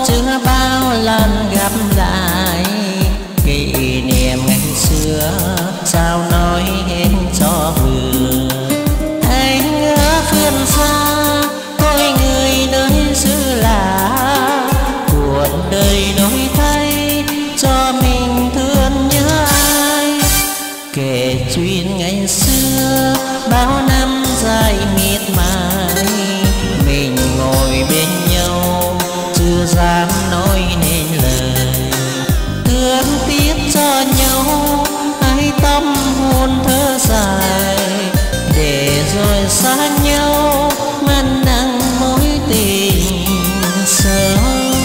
chưa bao lần gặp lại. Kỷ niệm ngày xưa sao nói hết cho vừa. Anh ở phương xa tôi người nơi xứ lạ, cuộc đời đổi thay cho mình thương nhớ ai. Kể chuyện ngày xưa bao năm dài miệt mài, mình ngồi bên nhau chưa dám nói nên lời. Thương tiếc cho nhau hai tâm hồn thơ dài, để rồi xa nhau mang nặng mối tình sâu.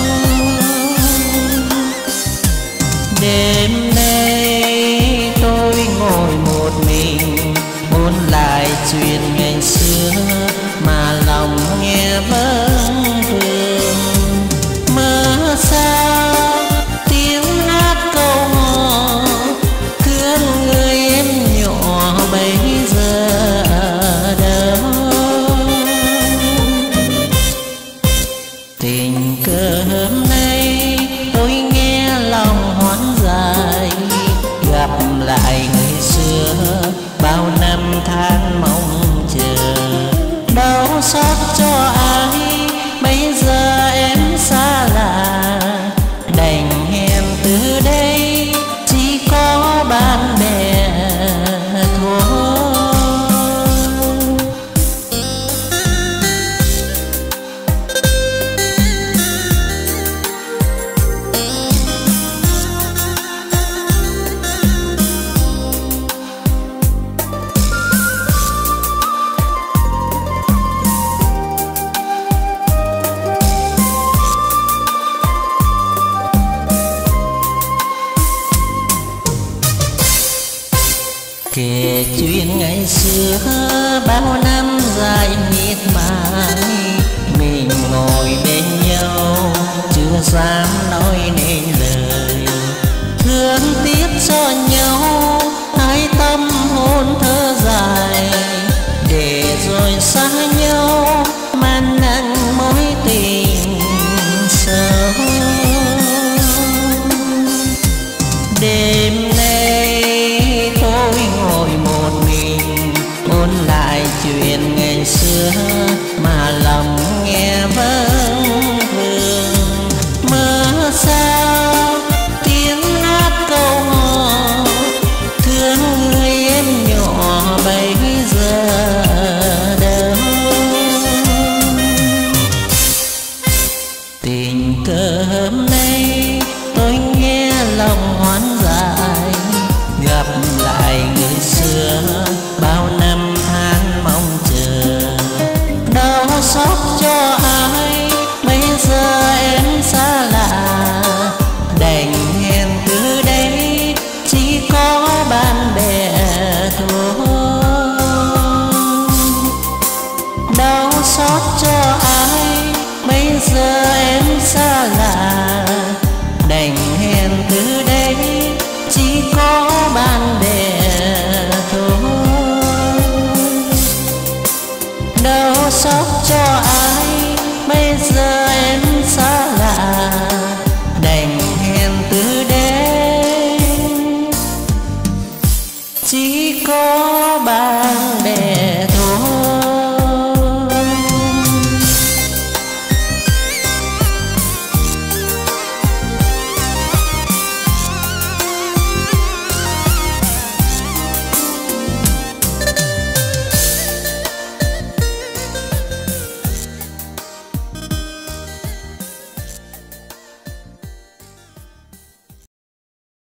Đêm nay tôi ngồi một mình ôn lại chuyện ngày xưa mà lòng nghe vẫn vương. Mơ sao tiếng hát câu hò thương người em nhỏ bây giờ ở đâu. Tình cờ hôm nay tôi nghe lòng hoán dài, gặp lại người xưa bao năm tháng mong chờ. Đau xót cho ai bây giờ em xa lạ, đành hẹn từ đây chỉ có bạn bè thôi. Kể chuyện ngày xưa bao năm dài miệt mài, mình ngồi bên nhau chưa dám nói nên lời. Thương tiếc cho nhau hai tâm hồn thơ dài, để rồi xa nhau mang nặng mối tình sâu. Đêm nay tôi ngồi một mình ôn lại chuyện ngày xưa mà lòng nghe vẫn vương. Mơ sao tiếng hát câu hò thương người em nhỏ bây giờ ở đâu. Tình cờ hôm nay tôi nghe lòng hoán dài, gặp lại người xưa bao năm tháng mong chờ. Đau xót cho ai bây giờ em xa lạ, đành hẹn từ đây chỉ có bạn bè thôi. Đau xót cho ai bây giờ em xa lạ, đành hẹn từ đây chỉ có bạn bè thôi. Đau xót cho ai